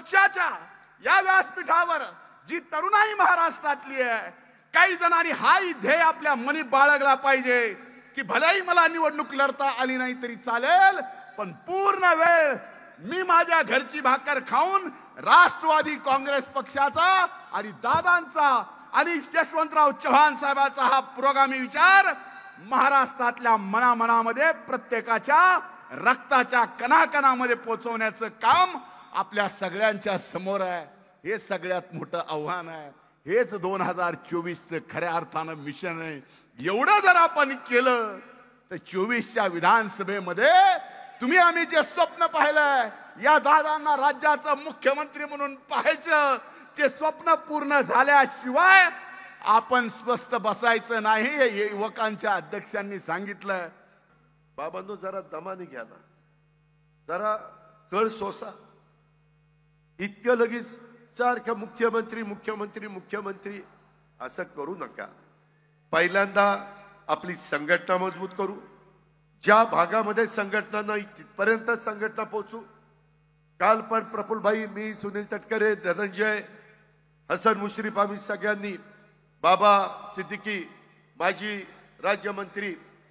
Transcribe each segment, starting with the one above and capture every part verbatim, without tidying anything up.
पक्षाच्या या व्यासपीठावर जी तरुणाई महाराष्ट्रातली आहे, काही जणांनी हाही ध्येय आपल्या मनी बाळगला पाहिजे की भलेही मला निवडणूक लढता आली नाही तरी चालेल, पण पूर्ण वेळ मी माझ्या घरची भाकर खाऊन राष्ट्रवादी काँग्रेस पक्षाचा आणि दादांचा आणि यशवंतराव चव्हाण साहेबांचा हा पुरोगामी विचार महाराष्ट्रातल्या मनामनामध्ये प्रत्येकाच्या रक्ताच्या कणाकणामध्ये पोहोचवण्याचं काम आपल्या सगळ्यांच्या समोर आहे. हे सगळ्यात मोठं आव्हान आहे. हेच दोन हजार चोवीसचं खऱ्या अर्थानं मिशन आहे. एवढं जर आपण केलं तर चोवीसच्या विधानसभेमध्ये तुम्ही आम्ही जे स्वप्न पाहिलंय, या दादांना राज्याचं मुख्यमंत्री म्हणून पाहायचं, ते स्वप्न पूर्ण झाल्याशिवाय आपण स्वस्थ बसायचं नाही, हे युवकांच्या अध्यक्षांनी सांगितलं. बाबांनो जरा दमाने घ्या ना, जरा कळ सोसा. इतकं लगेच सारखं मुख्यमंत्री मुख्यमंत्री मुख्यमंत्री असं करू नका. पहिल्यांदा आपली संघटना मजबूत करू. ज्या भागामध्ये संघटना नाही तिथपर्यंत संघटना पोहोचू. काल पण प्रफुल्लभाई, मी, सुनील तटकरे, धनंजय, हसन मुश्रीफ, आम्ही सगळ्यांनी, बाबा सिद्दीकी, माजी राज्यमंत्री,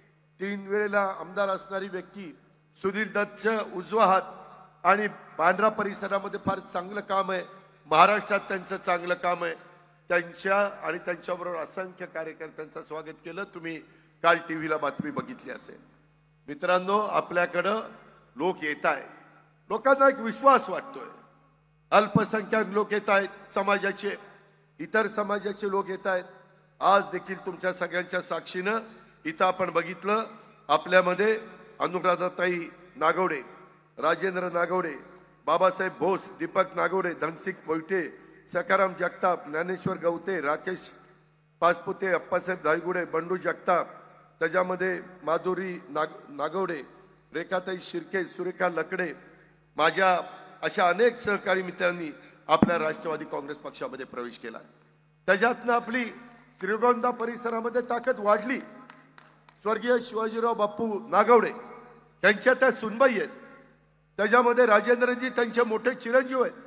तीन वेळेला आमदार असणारी व्यक्ती, सुनील दत्तच्या उजवा हात आणि बांद्रा परिसरामध्ये फार चांगलं काम आहे. महाराष्ट्रात त्यांचं चांगलं काम आहे. त्यांच्या आणि त्यांच्याबरोबर असंख्य कार्यकर्त्यांचं स्वागत केलं. तुम्ही काल टीव्हीला बातमी बघितली असेल. मित्रांनो, आपल्याकडं लोक येत आहेत. लोकांना एक विश्वास वाटतोय. अल्पसंख्याक लोक येत आहेत, समाजाचे इतर समाजाचे लोक येत आहेत. आज देखील तुमच्या सगळ्यांच्या साक्षीनं इथं आपण बघितलं, आपल्यामध्ये अनुराधाताई नागवडे, राजेंद्र नागवडे, बाबासाहेब भोस, दीपक नागवडे, धनसिंग मोहिते, सकाराम जगताप, ज्ञानेश्वर गवते, राकेश पाचपुते, अप्पासाहेब धायगुडे, बंडू जगताप, त्याच्यामध्ये माधुरी नाग नागवडे, रेखाताई शिर्के, सुरेखा लकडे, माझ्या अशा अनेक सहकारी मित्रांनी आपल्या राष्ट्रवादी काँग्रेस पक्षामध्ये प्रवेश केला. त्याच्यातनं आपली श्रीगोंदा परिसरामध्ये ताकद वाढली. स्वर्गीय शिवाजीराव बापू नागवडे यांच्या त्या सुनबाई आहेत. त्याच्यामध्ये राजेंद्रजी त्यांचे मोठे चिरंजीव आहेत.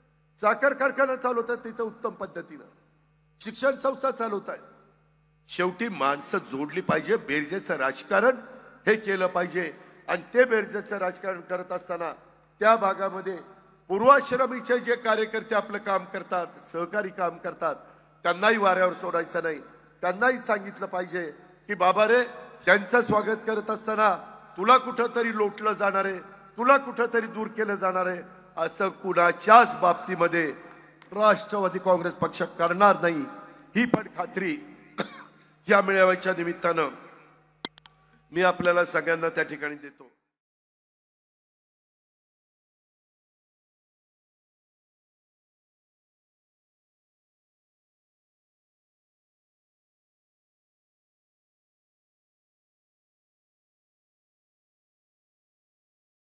साखर कारखाना चालवतात तिथं उत्तम पद्धतीनं, शिक्षण संस्था चालवत आहेत. शेवटी माणसं जोडली पाहिजे. बेरजेचं राजकारण हे केलं पाहिजे. आणि ते बेरजेचं राजकारण करत असताना त्या भागामध्ये पूर्वाश्रमीचे जे कार्यकर्ते आपलं काम करतात, सहकारी काम करतात, त्यांनाही वाऱ्यावर सोडायचं नाही. त्यांनाही सांगितलं पाहिजे की बाबा रे, त्यांचं स्वागत करत असताना तुला कुठंतरी लोटलं जाणार आहे, तुला कुठंतरी दूर केलं जाणार आहे, असं कुणाच्याच बाबतीमध्ये राष्ट्रवादी काँग्रेस पक्ष करणार नाही. ही पण खात्री या मेळाव्याच्या निमित्तानं मी आपल्याला सगळ्यांना त्या ठिकाणी देतो.